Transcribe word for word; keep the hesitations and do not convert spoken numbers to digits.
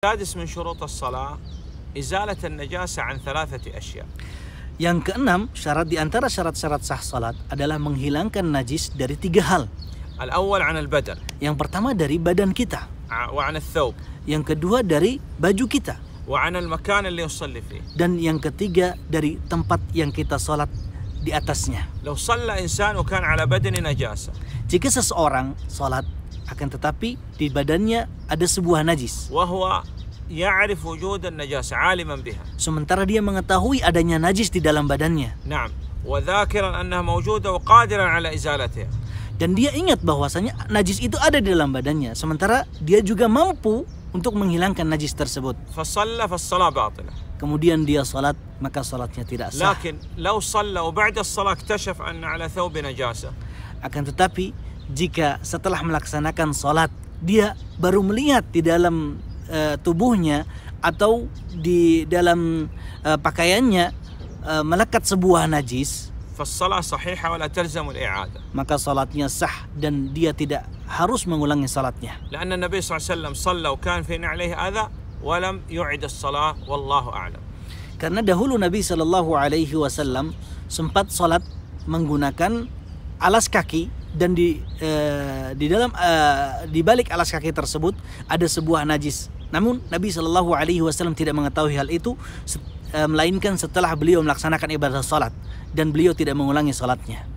السادس من شروط الصلاة إزالة النجاسة عن ثلاثة أشياء. Yang keenam, syarat di antara syarat-syarat sah salat adalah menghilangkan najis dari tiga hal. الأول عن البدن. Yang pertama dari badan kita. وعن الثوب. Yang kedua dari baju kita. وعن المكان اللي يصلي فيه. Dan yang ketiga dari tempat yang kita salat di atasnya. لو صلى إنسان وكان على بدن نجاسة. Jika seseorang salat akan tetapi di badannya ada sebuah najis. وهو يعرف وجود النجاسة عالما بها. Sementara dia mengetahui adanya najis di dalam badannya. نعم. وذاكرا أنها موجودة وقادرا على إزالتها. Dan dia ingat bahwasanya najis itu ada di dalam badannya. Sementara dia juga mampu untuk menghilangkan najis tersebut. فصلى فالصلاة باطلة. Kemudian dia salat, maka salatnya tidak sah. لكن لو صلى وبعد الصلاة اكتشف أن على ثوب نجاسة. Akan tetapi jika setelah melaksanakan salat dia baru melihat di dalam uh, tubuhnya atau di dalam uh, pakaiannya uh, melekat sebuah najis, فالصلاة صحيحة ولا تلزم الإعادة. maka salatnya sah dan dia tidak harus mengulangi salatnya. لأن النبي صلى الله عليه وسلم صلى وكان في نعليه أذى ولم يعد الصلاة والله أعلم. Karena dahulu Nabi Shallallahu Alaihi Wasallam sempat salat menggunakan alas kaki dan di uh, di dalam uh, di balik alas kaki tersebut ada sebuah najis. Namun Nabi Shallallahu Alaihi Wasallam tidak mengetahui hal itu, uh, melainkan setelah beliau melaksanakan ibadah salat dan beliau tidak mengulangi salatnya.